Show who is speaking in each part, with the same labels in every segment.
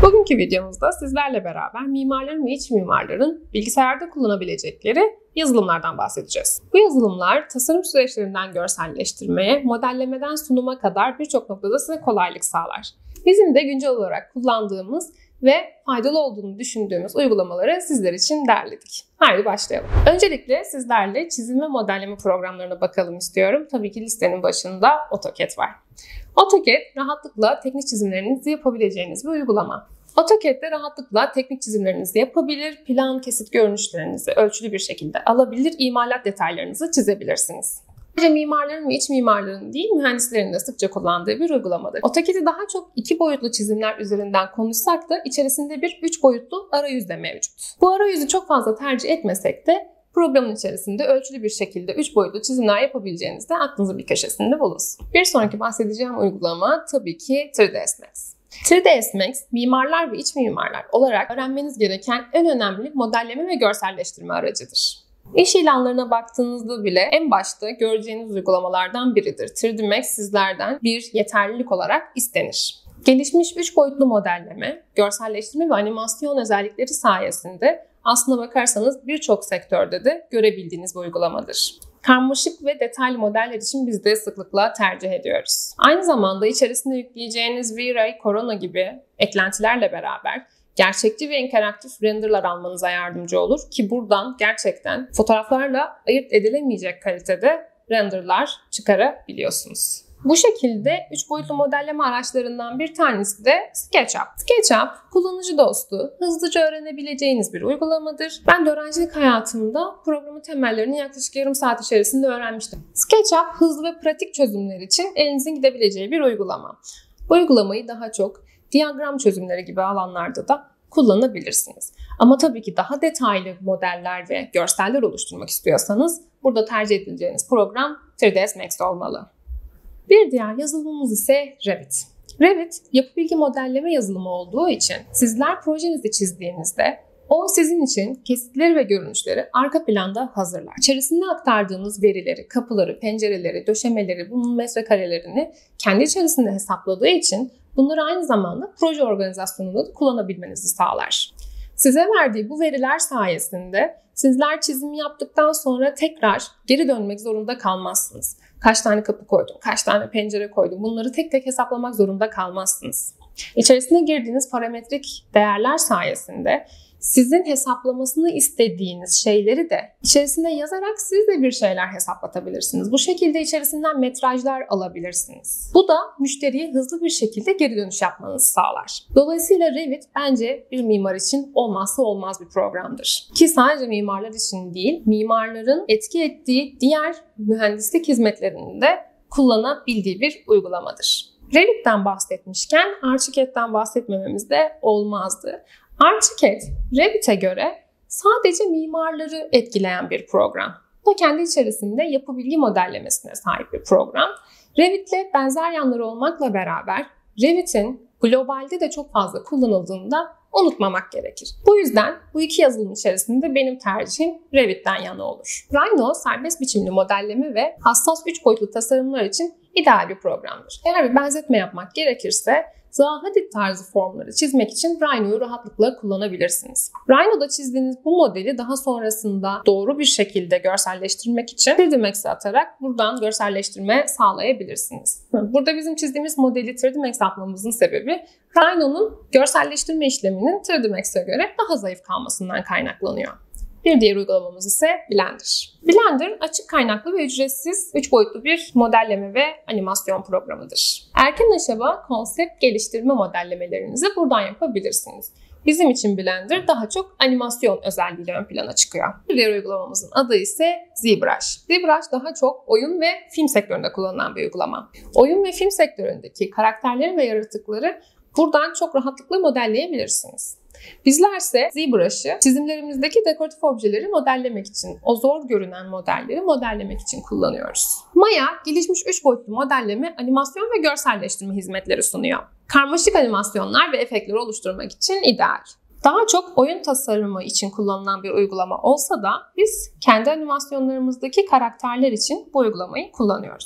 Speaker 1: Bugünkü videomuzda sizlerle beraber mimarların ve iç mimarların bilgisayarda kullanabilecekleri yazılımlardan bahsedeceğiz. Bu yazılımlar tasarım süreçlerinden görselleştirmeye, modellemeden sunuma kadar birçok noktada size kolaylık sağlar. Bizim de güncel olarak kullandığımız ve faydalı olduğunu düşündüğümüz uygulamaları sizler için derledik. Haydi başlayalım. Öncelikle sizlerle çizim ve modelleme programlarına bakalım istiyorum. Tabii ki listenin başında AutoCAD var. AutoCAD rahatlıkla teknik çizimlerinizi yapabileceğiniz bir uygulama. AutoCAD'de rahatlıkla teknik çizimlerinizi yapabilir, plan, kesit görünüşlerinizi ölçülü bir şekilde alabilir, imalat detaylarınızı çizebilirsiniz. Sadece mimarların ve iç mimarların değil, mühendislerin de sıkça kullandığı bir uygulamadır. AutoCAD'i daha çok 2 boyutlu çizimler üzerinden konuşsak da içerisinde bir 3 boyutlu arayüz de mevcut. Bu arayüzü çok fazla tercih etmesek de programın içerisinde ölçülü bir şekilde 3 boyutlu çizimler yapabileceğiniz de aklınızın bir köşesinde bulunsun. Bir sonraki bahsedeceğim uygulama tabii ki 3ds Max. 3ds Max, mimarlar ve iç mimarlar olarak öğrenmeniz gereken en önemli modelleme ve görselleştirme aracıdır. İş ilanlarına baktığınızda bile en başta göreceğiniz uygulamalardan biridir. 3ds Max sizlerden bir yeterlilik olarak istenir. Gelişmiş 3 boyutlu modelleme, görselleştirme ve animasyon özellikleri sayesinde aslına bakarsanız birçok sektörde de görebildiğiniz bir uygulamadır. Karmaşık ve detaylı modeller için biz de sıklıkla tercih ediyoruz. Aynı zamanda içerisine yükleyeceğiniz V-Ray, Corona gibi eklentilerle beraber gerçekçi ve interaktif renderlar almanıza yardımcı olur ki buradan gerçekten fotoğraflarla ayırt edilemeyecek kalitede renderlar çıkarabiliyorsunuz. Bu şekilde 3 boyutlu modelleme araçlarından bir tanesi de SketchUp. SketchUp, kullanıcı dostu, hızlıca öğrenebileceğiniz bir uygulamadır. Ben de öğrencilik hayatımda programın temellerini yaklaşık yarım saat içerisinde öğrenmiştim. SketchUp, hızlı ve pratik çözümler için elinizin gidebileceği bir uygulama. Bu uygulamayı daha çok diyagram çözümleri gibi alanlarda da kullanabilirsiniz. Ama tabii ki daha detaylı modeller ve görseller oluşturmak istiyorsanız burada tercih edileceğiniz program 3ds Max olmalı. Bir diğer yazılımımız ise Revit. Revit, yapı bilgi modelleme yazılımı olduğu için sizler projenizi çizdiğinizde o sizin için kesitleri ve görünüşleri arka planda hazırlar. İçerisinde aktardığınız verileri, kapıları, pencereleri, döşemeleri, bunun metrekarelerini kendi içerisinde hesapladığı için bunları aynı zamanda proje organizasyonunda da kullanabilmenizi sağlar. Size verdiği bu veriler sayesinde sizler çizimi yaptıktan sonra tekrar geri dönmek zorunda kalmazsınız. Kaç tane kapı koydum, kaç tane pencere koydum, bunları tek tek hesaplamak zorunda kalmazsınız. İçerisine girdiğiniz parametrik değerler sayesinde sizin hesaplamasını istediğiniz şeyleri de içerisine yazarak siz de bir şeyler hesaplatabilirsiniz. Bu şekilde içerisinden metrajlar alabilirsiniz. Bu da müşteriye hızlı bir şekilde geri dönüş yapmanızı sağlar. Dolayısıyla Revit bence bir mimar için olmazsa olmaz bir programdır. Ki sadece mimarlar için değil, mimarların etki ettiği diğer mühendislik hizmetlerinde de kullanabildiği bir uygulamadır. Revit'ten bahsetmişken Archicad'den bahsetmememiz de olmazdı. Archicad, Revit'e göre sadece mimarları etkileyen bir program. Bu da kendi içerisinde yapı bilgi modellemesine sahip bir program. Revit'le benzer yanları olmakla beraber Revit'in globalde de çok fazla kullanıldığını da unutmamak gerekir. Bu yüzden bu iki yazılım içerisinde benim tercihim Revit'ten yana olur. Rhino, serbest biçimli modelleme ve hassas 3 boyutlu tasarımlar için ideal bir programdır. Eğer bir benzetme yapmak gerekirse Zaha Hadid tarzı formları çizmek için Rhino'yu rahatlıkla kullanabilirsiniz. Rhino'da çizdiğiniz bu modeli daha sonrasında doğru bir şekilde görselleştirmek için 3D Max'e atarak buradan görselleştirme sağlayabilirsiniz. Burada bizim çizdiğimiz modeli 3D Max atmamızın sebebi Rhino'nun görselleştirme işleminin 3D Max'e göre daha zayıf kalmasından kaynaklanıyor. Bir diğer uygulamamız ise Blender. Blender açık kaynaklı ve ücretsiz 3 boyutlu bir modelleme ve animasyon programıdır. Erken aşama konsept geliştirme modellemelerinizi buradan yapabilirsiniz. Bizim için Blender daha çok animasyon özelliğiyle ön plana çıkıyor. Bir diğer uygulamamızın adı ise ZBrush. ZBrush daha çok oyun ve film sektöründe kullanılan bir uygulama. Oyun ve film sektöründeki karakterleri ve yaratıkları buradan çok rahatlıkla modelleyebilirsiniz. Bizlerse ZBrush'ı çizimlerimizdeki dekoratif objeleri modellemek için, o zor görünen modelleri modellemek için kullanıyoruz. Maya, gelişmiş 3 boyutlu modelleme, animasyon ve görselleştirme hizmetleri sunuyor. Karmaşık animasyonlar ve efektleri oluşturmak için ideal. Daha çok oyun tasarımı için kullanılan bir uygulama olsa da biz kendi animasyonlarımızdaki karakterler için bu uygulamayı kullanıyoruz.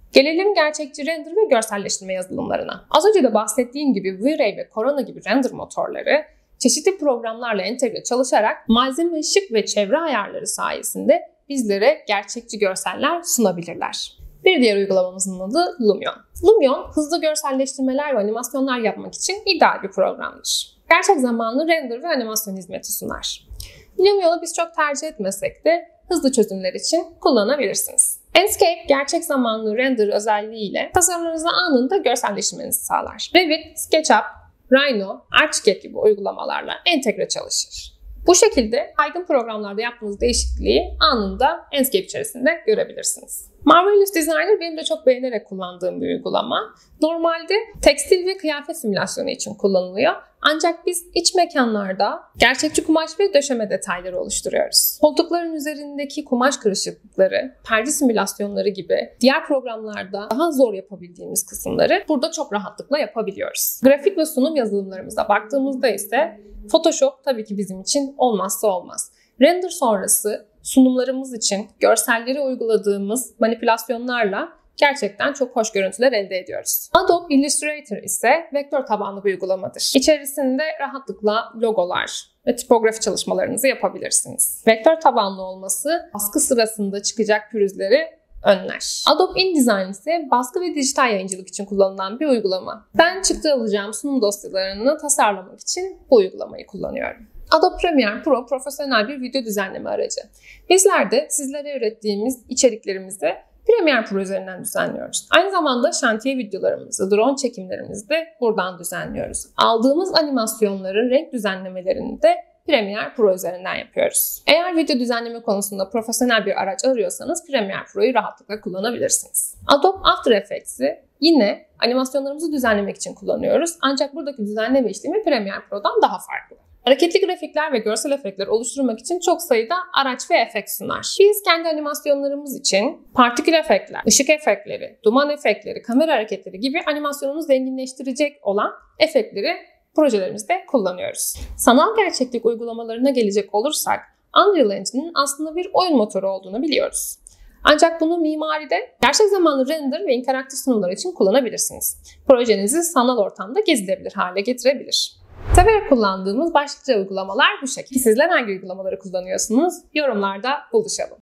Speaker 1: Gelelim gerçekçi render ve görselleştirme yazılımlarına. Az önce de bahsettiğim gibi V-Ray ve Corona gibi render motorları çeşitli programlarla entegre çalışarak malzeme, ışık ve çevre ayarları sayesinde bizlere gerçekçi görseller sunabilirler. Bir diğer uygulamamızın adı Lumion. Lumion, hızlı görselleştirmeler ve animasyonlar yapmak için ideal bir programdır. Gerçek zamanlı render ve animasyon hizmeti sunar. Lumion'u biz çok tercih etmesek de hızlı çözümler için kullanabilirsiniz. Enscape, gerçek zamanlı render özelliğiyle tasarımlarınızı anında görselleştirmenizi sağlar. Revit, SketchUp, Rhino, Archicad gibi uygulamalarla entegre çalışır. Bu şekilde saygın programlarda yaptığınız değişikliği anında Enscape içerisinde görebilirsiniz. Marvelous Designer benim de çok beğenerek kullandığım bir uygulama. Normalde tekstil ve kıyafet simülasyonu için kullanılıyor. Ancak biz iç mekanlarda gerçekçi kumaş ve döşeme detayları oluşturuyoruz. Koltukların üzerindeki kumaş kırışıklıkları, perde simülasyonları gibi diğer programlarda daha zor yapabildiğimiz kısımları burada çok rahatlıkla yapabiliyoruz. Grafik ve sunum yazılımlarımıza baktığımızda ise Photoshop tabii ki bizim için olmazsa olmaz. Render sonrası sunumlarımız için görselleri uyguladığımız manipülasyonlarla gerçekten çok hoş görüntüler elde ediyoruz. Adobe Illustrator ise vektör tabanlı bir uygulamadır. İçerisinde rahatlıkla logolar ve tipografi çalışmalarınızı yapabilirsiniz. Vektör tabanlı olması baskı sırasında çıkacak pürüzleri önler. Adobe InDesign ise baskı ve dijital yayıncılık için kullanılan bir uygulama. Ben çıktı alacağım sunum dosyalarını tasarlamak için bu uygulamayı kullanıyorum. Adobe Premiere Pro profesyonel bir video düzenleme aracı. Bizler de sizlere ürettiğimiz içeriklerimizi Premiere Pro üzerinden düzenliyoruz. Aynı zamanda şantiye videolarımızı, drone çekimlerimizi de buradan düzenliyoruz. Aldığımız animasyonların renk düzenlemelerini de Premiere Pro üzerinden yapıyoruz. Eğer video düzenleme konusunda profesyonel bir araç arıyorsanız Premiere Pro'yu rahatlıkla kullanabilirsiniz. Adobe After Effects'i yine animasyonlarımızı düzenlemek için kullanıyoruz. Ancak buradaki düzenleme işlemi Premiere Pro'dan daha farklı. Hareketli grafikler ve görsel efektler oluşturmak için çok sayıda araç ve efekt sunar. Biz kendi animasyonlarımız için partikül efektler, ışık efektleri, duman efektleri, kamera hareketleri gibi animasyonumuzu zenginleştirecek olan efektleri projelerimizde kullanıyoruz. Sanal gerçeklik uygulamalarına gelecek olursak Unreal Engine'in aslında bir oyun motoru olduğunu biliyoruz. Ancak bunu mimaride gerçek zamanlı render ve interaktif sunumlar için kullanabilirsiniz. Projenizi sanal ortamda gezilebilir hale getirebilir. Severek kullandığımız başlıca uygulamalar bu şekilde. Sizler hangi uygulamaları kullanıyorsunuz? Yorumlarda buluşalım.